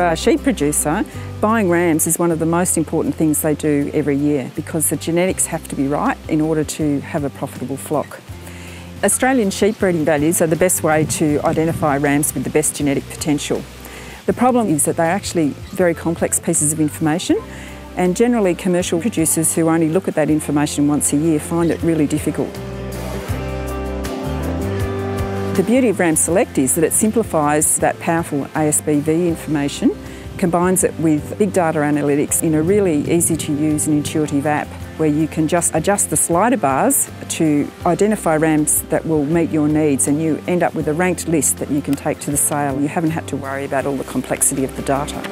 a sheep producer, buying rams is one of the most important things they do every year because the genetics have to be right in order to have a profitable flock. Australian sheep breeding values are the best way to identify rams with the best genetic potential. The problem is that they're actually very complex pieces of information, and generally commercial producers who only look at that information once a year find it really difficult. The beauty of RamSelect is that it simplifies that powerful ASBV information, combines it with big data analytics in a really easy to use and intuitive app where you can just adjust the slider bars to identify rams that will meet your needs, and you end up with a ranked list that you can take to the sale. You haven't had to worry about all the complexity of the data.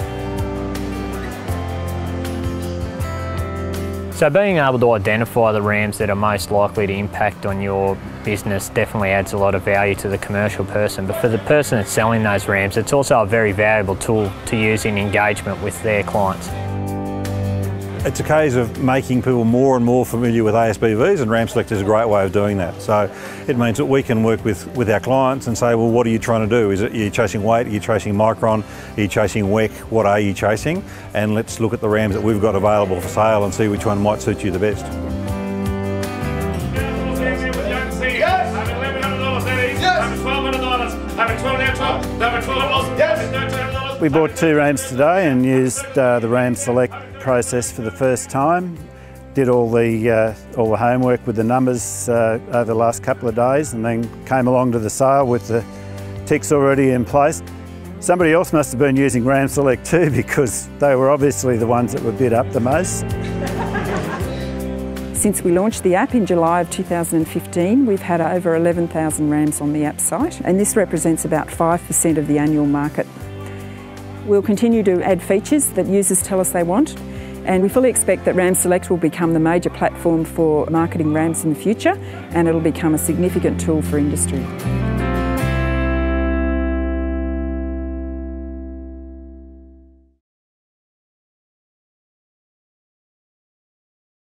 So being able to identify the rams that are most likely to impact on your business definitely adds a lot of value to the commercial person, but for the person that's selling those rams, it's also a very valuable tool to use in engagement with their clients. It's a case of making people more and more familiar with ASBVs, and RamSelect is a great way of doing that. So it means that we can work with our clients and say, well, what are you trying to do? Are you chasing weight? Are you chasing micron? Are you chasing WEC? What are you chasing? And let's look at the rams that we've got available for sale and see which one might suit you the best. We bought 2 rams today and used the RamSelect process for the first time. Did all the homework with the numbers over the last couple of days, and then came along to the sale with the ticks already in place. Somebody else must have been using RamSelect too, because they were obviously the ones that were bid up the most. Since we launched the app in July of 2015, we've had over 11,000 rams on the app site, and this represents about 5% of the annual market. We'll continue to add features that users tell us they want, and we fully expect that RamSelect will become the major platform for marketing rams in the future, and it'll become a significant tool for industry.